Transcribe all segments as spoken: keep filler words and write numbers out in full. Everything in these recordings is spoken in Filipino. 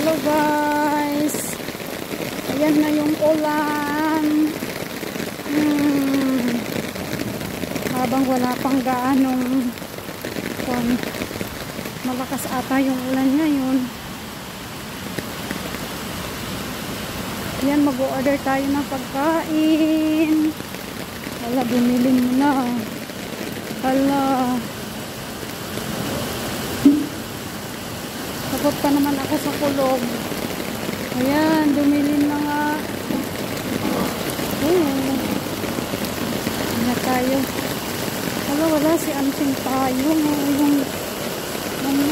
Hello guys. Ayan na yung ulan. Hmm. Habang wala pang gaanong kung malakas ata yung ulan ngayon. Ayan, mag-order tayo ng pagkain. Wala, bumili mo na. Hala. Takot pa naman ako sa kulog. Ayan, dumili na nga. Ayan. Wala tayo. Wala, wala si Anting tayo. Yung, ano,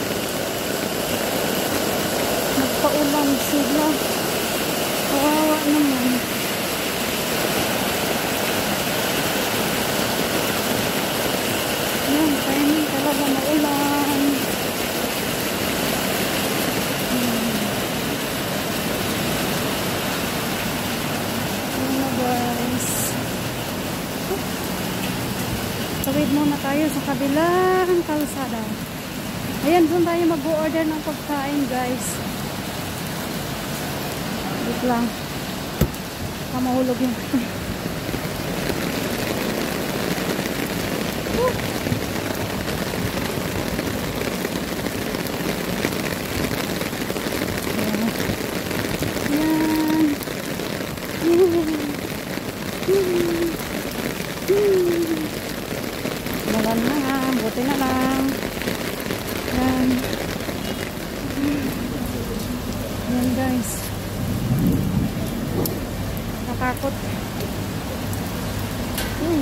nagpaulan sila. Kawawa naman. Ayan, timing talaga maulan. Tawid muna tayo sa kabilang kalsada. Ayan, doon tayo mag-order ng pagkain, guys. Wait lang. Baka mahulog yun. Ayan. Malan na, buti na lang. Yan. Yan guys. Natakot. Hmm.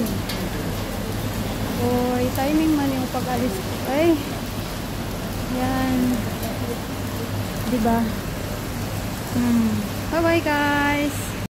Oy, timing man yung pag-alis. Ay. Yan. Diba? Hmm. Bye bye guys.